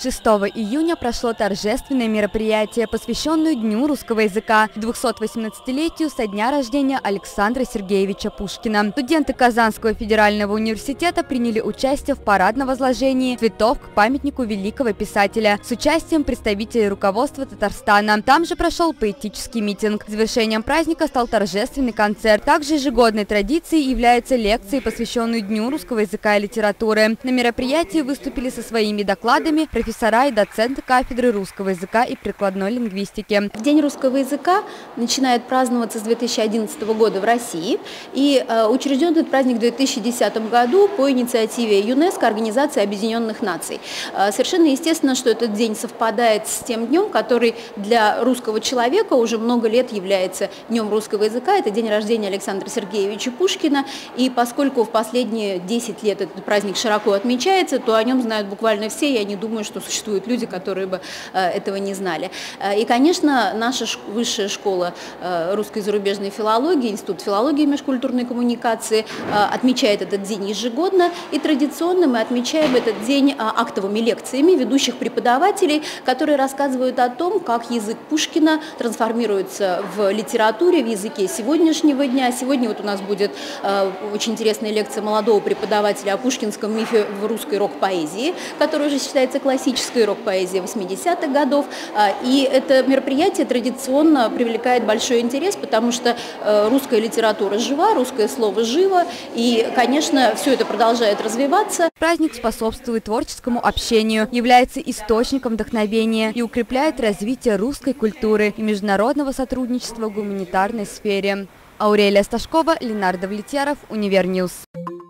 6 июня прошло торжественное мероприятие, посвященное Дню русского языка, 218-летию со дня рождения Александра Сергеевича Пушкина. Студенты Казанского федерального университета приняли участие в парадном возложении цветов к памятнику великого писателя с участием представителей руководства Татарстана. Там же прошел поэтический митинг. Завершением праздника стал торжественный концерт. Также ежегодной традицией является лекция, посвященная Дню русского языка и литературы. На мероприятии выступили со своими докладами профессора и доценты кафедры русского языка и прикладной лингвистики. День русского языка начинает праздноваться с 2011 года в России. И учрежден этот праздник в 2010 году по инициативе ЮНЕСКО, Организации Объединенных Наций. Совершенно естественно, что этот день совпадает с тем днем, который для русского человека уже много лет является Днем русского языка. Это день рождения Александра Сергеевича Пушкина. И поскольку в последние 10 лет этот праздник широко отмечается, то о нем знают буквально все. Я не думаю, что существуют люди, которые бы этого не знали. И, конечно, наша высшая школа русской и зарубежной филологии, Институт филологии и межкультурной коммуникации отмечает этот день ежегодно. И традиционно мы отмечаем этот день актовыми лекциями ведущих преподавателей, которые рассказывают о том, как язык Пушкина трансформируется в литературе, в языке сегодняшнего дня. Сегодня вот у нас будет очень интересная лекция молодого преподавателя о пушкинском мифе в русской рок-поэзии, которая уже считается классической рок-поэзией 80-х годов. И это мероприятие традиционно привлекает большой интерес, потому что русская литература жива, русское слово живо, и, конечно, все это продолжает развиваться. Праздник способствует творческому общению, является источником вдохновения и укрепляет развитие русской культуры и международного сотрудничества в гуманитарной сфере. Аурелия Сташкова, Ленардо Влетьяров, Универньюз.